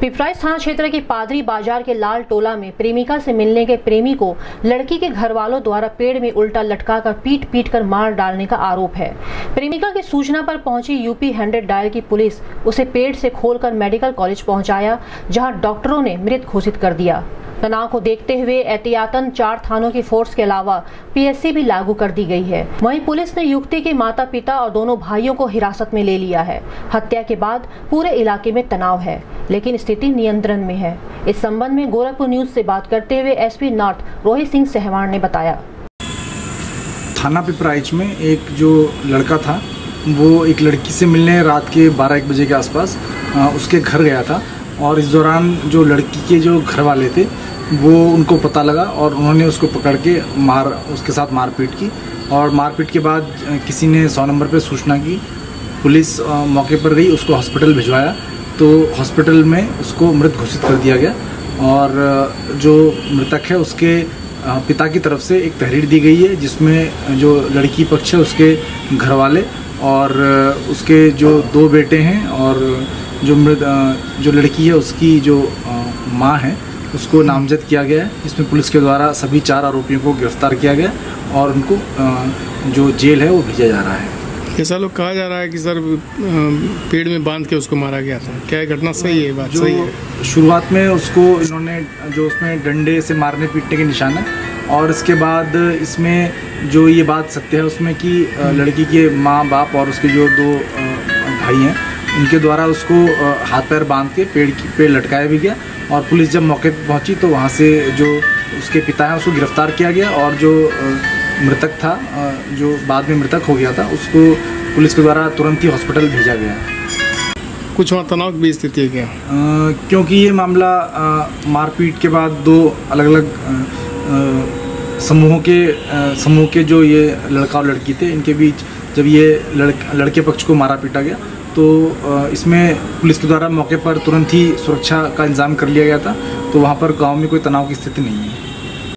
पिपराइच थाना क्षेत्र के पादरी बाजार के लाल टोला में प्रेमिका से मिलने के प्रेमी को लड़की के घर वालों द्वारा पेड़ में उल्टा लटकाकर पीट कर मार डालने का आरोप है। प्रेमिका की सूचना पर पहुंची यूपी 100 डायल की पुलिस उसे पेड़ से खोलकर मेडिकल कॉलेज पहुंचाया, जहां डॉक्टरों ने मृत घोषित कर दिया। तनाव को देखते हुए एहतियातन 4 थानों की फोर्स के अलावा पीएससी भी लागू कर दी गई है। वहीं पुलिस ने युवती के माता पिता और दोनों भाइयों को हिरासत में ले लिया है। हत्या के बाद पूरे इलाके में तनाव है, लेकिन स्थिति नियंत्रण में है। इस संबंध में गोरखपुर न्यूज से बात करते हुए एसपी नॉर्थ रोहित सिंह सहवाण ने बताया। थाना पिपराइच में एक जो लड़का था वो एक लड़की से मिलने रात के 12-1 बजे के आसपास उसके घर गया था, और इस दौरान जो लड़की के जो घर वाले थे वो उनको पता लगा और उन्होंने उसको पकड़ के उसके साथ मारपीट की। और मारपीट के बाद किसी ने 100 नंबर पे सूचना की, पुलिस मौके पर गई, उसको हॉस्पिटल भिजवाया तो हॉस्पिटल में उसको मृत घोषित कर दिया गया। और जो मृतक है उसके पिता की तरफ से एक तहरीर दी गई है, जिसमें जो लड़की पक्ष है उसके घर वाले और उसके जो 2 बेटे हैं और जो लड़की है उसकी जो माँ है उसको नामजद किया गया है। इसमें पुलिस के द्वारा सभी 4 आरोपियों को गिरफ्तार किया गया और उनको जो जेल है वो भेजा जा रहा है। ऐसा लोग कहा जा रहा है कि सर पेड़ में बांध के उसको मारा गया था, क्या घटना सही है? बात सही है। शुरुआत में उसको इन्होंने जो उसमें डंडे से मारने पीटने के निशान है, और इसके बाद इसमें जो ये बात सत्य है उसमें कि लड़की के माँ बाप और उसके जो 2 भाई हैं उनके द्वारा उसको हाथ पैर बांध के पेड़ लटकाया भी गया। और पुलिस जब मौके पर पहुंची तो वहां से जो उसके पिता हैं उसको गिरफ्तार किया गया, और जो मृतक था जो बाद में मृतक हो गया था उसको पुलिस के द्वारा तुरंत ही हॉस्पिटल भेजा गया। कुछ वहाँ तनाव की स्थिति है क्या? क्योंकि ये मामला मारपीट के बाद 2 अलग अलग समूह के जो ये लड़का और लड़की थे, इनके बीच जब ये लड़के पक्ष को मारा पीटा गया तो इसमें पुलिस के द्वारा मौके पर तुरंत ही सुरक्षा का इंतजाम कर लिया गया था। तो वहाँ पर गांव में कोई तनाव की स्थिति नहीं है।